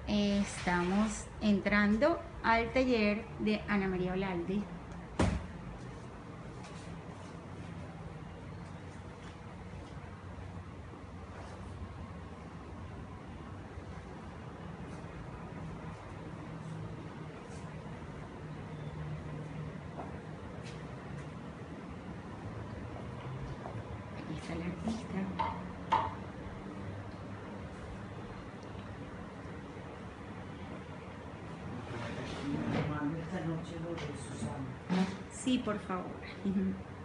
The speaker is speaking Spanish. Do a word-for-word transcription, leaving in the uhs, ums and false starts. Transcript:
Eh, estamos entrando al taller de Ana María Olalde. Aquí está el artista. Esta noche lo de Susana. Sí, por favor.